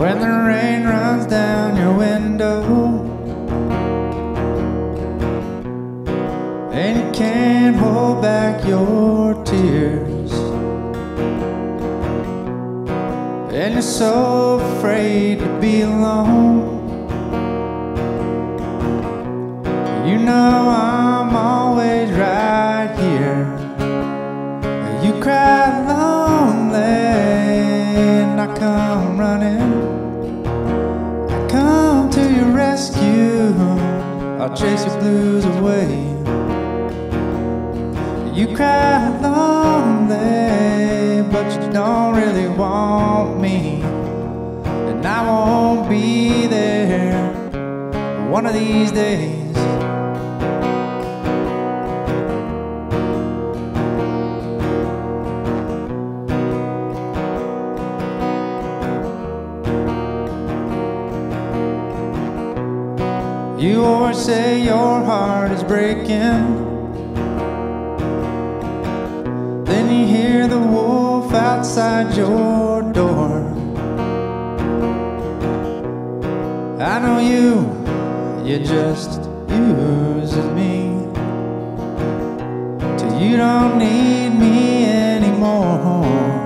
when the rain runs down your window and you can't hold back your tears, and you're so afraid to be alone. You know I'm always right here. You cry lonely and I come running. I come to your rescue. I'll chase your blues away. You cry lonely, but you don't really want me, and I won't be there one of these days. You always say your heart is breaking, then you hear the wolf outside your door. I know you're just using me till you don't need me anymore.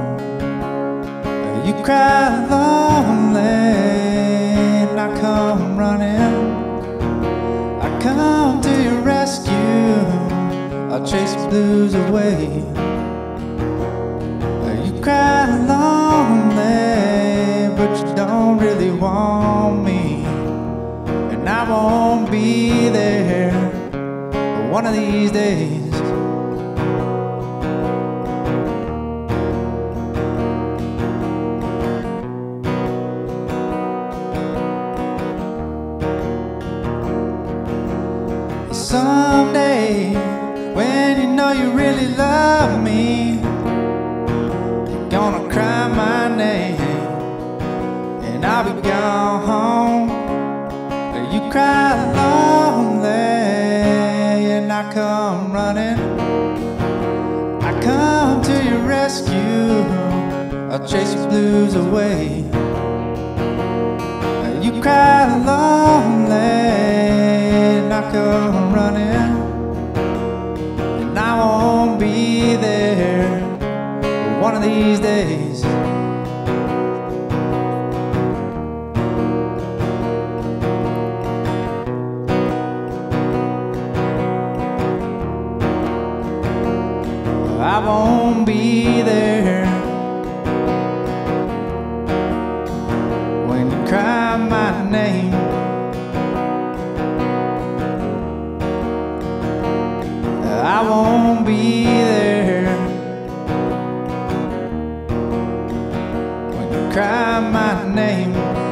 You cry lonely and I come running. I come to your rescue. I'll chase the blues away. You cry lonely, but you don't really want me, and I won't be there one of these days. Someday, when you know you really love me, you're gonna cry my name, and I'll be gone. You cry lonely, and I come running. I come to your rescue. I'll chase your blues away. You cry lonely, and I come running, and I won't be there one of these days. I won't be there when you cry my name. I won't be there when you cry my name.